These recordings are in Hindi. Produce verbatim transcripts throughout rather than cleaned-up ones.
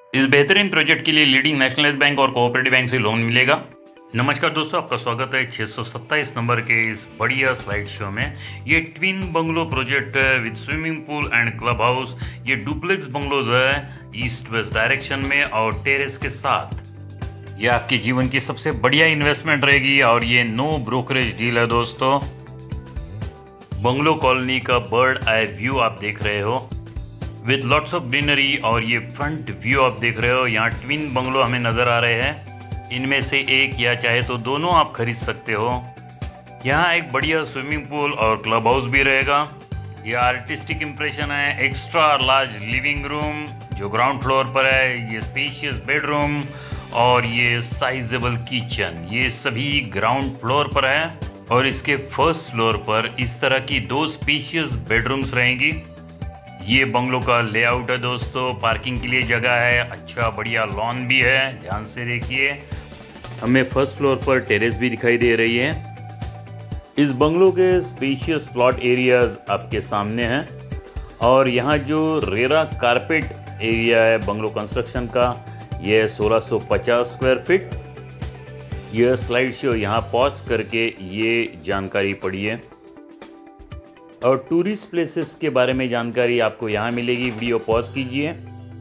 इस बेहतरीन प्रोजेक्ट के लिए लीडिंग नेशनलाइज बैंक और कोऑपरेटिव बैंक से लोन मिलेगा। नमस्कार दोस्तों, आपका स्वागत है छः सौ सत्ताईस नंबर के इस बढ़िया स्लाइड शो में। ये ट्विन बंगलो प्रोजेक्ट है with swimming pool and club house. ये डुप्लेक्स बंगलोज है ईस्ट वेस्ट डायरेक्शन में और टेरेस के साथ। ये आपके जीवन की सबसे बढ़िया इन्वेस्टमेंट रहेगी और ये नो ब्रोकरेज डील है दोस्तों। बंगलो कॉलोनी का बर्ड आई व्यू आप देख रहे हो विद लॉट्स ऑफ ग्रीनरी, और ये फ्रंट व्यू आप देख रहे हो। यहाँ ट्विन बंगलो हमें नज़र आ रहे हैं, इनमें से एक या चाहे तो दोनों आप खरीद सकते हो। यहाँ एक बढ़िया स्विमिंग पूल और क्लब हाउस भी रहेगा। ये आर्टिस्टिक इम्प्रेशन है। एक्स्ट्रा लार्ज लिविंग रूम जो ग्राउंड फ्लोर पर है, ये स्पेशियस बेडरूम और ये साइजेबल किचन, ये सभी ग्राउंड फ्लोर पर है। और इसके फर्स्ट फ्लोर पर इस तरह की दो स्पेशियस बेडरूम्स रहेंगी। ये बंगलो का लेआउट है दोस्तों। पार्किंग के लिए जगह है, अच्छा बढ़िया लॉन भी है। ध्यान से देखिए, हमें फर्स्ट फ्लोर पर टेरेस भी दिखाई दे रही है। इस बंगलो के स्पेशियस प्लॉट एरियाज आपके सामने हैं और यहाँ जो रेरा कारपेट एरिया है बंगलो कंस्ट्रक्शन का, ये सोलह सौ पचास स्क्वायर फीट। यह स्लाइड शो यहाँ पॉज करके ये जानकारी पढ़िए और टूरिस्ट प्लेसेस के बारे में जानकारी आपको यहाँ मिलेगी। वीडियो पॉज कीजिए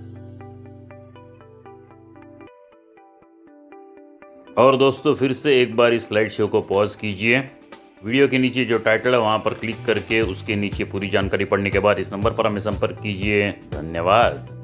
और दोस्तों फिर से एक बार इस स्लाइड शो को पॉज कीजिए। वीडियो के नीचे जो टाइटल है वहाँ पर क्लिक करके उसके नीचे पूरी जानकारी पढ़ने के बाद इस नंबर पर हमें संपर्क कीजिए। धन्यवाद।